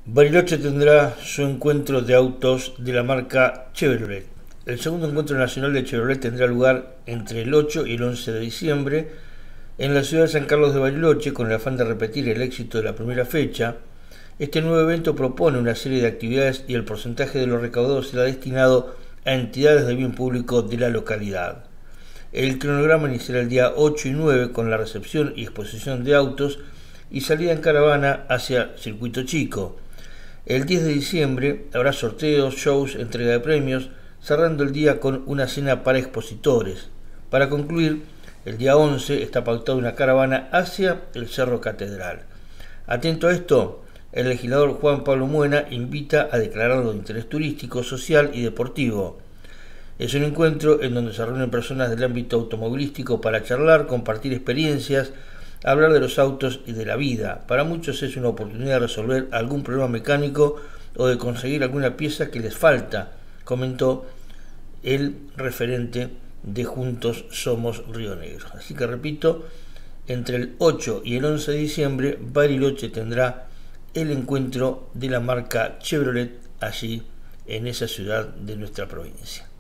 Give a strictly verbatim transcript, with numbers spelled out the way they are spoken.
Bariloche tendrá su encuentro de autos de la marca Chevrolet. El segundo encuentro nacional de Chevrolet tendrá lugar entre el ocho y el once de diciembre en la ciudad de San Carlos de Bariloche, con el afán de repetir el éxito de la primera fecha. Este nuevo evento propone una serie de actividades y el porcentaje de lo recaudado será destinado a entidades de bien público de la localidad. El cronograma iniciará el día ocho y nueve con la recepción y exposición de autos y salida en caravana hacia Circuito Chico. El diez de diciembre habrá sorteos, shows, entrega de premios, cerrando el día con una cena para expositores. Para concluir, el día once está pautada una caravana hacia el Cerro Catedral. Atento a esto, el legislador Juan Pablo Muena invita a declararlo de interés turístico, social y deportivo. Es un encuentro en donde se reúnen personas del ámbito automovilístico para charlar, compartir experiencias, hablar de los autos y de la vida. Para muchos es una oportunidad de resolver algún problema mecánico o de conseguir alguna pieza que les falta, comentó el referente de Juntos Somos Río Negro. Así que repito, entre el ocho y el once de diciembre, Bariloche tendrá el encuentro de la marca Chevrolet allí en esa ciudad de nuestra provincia.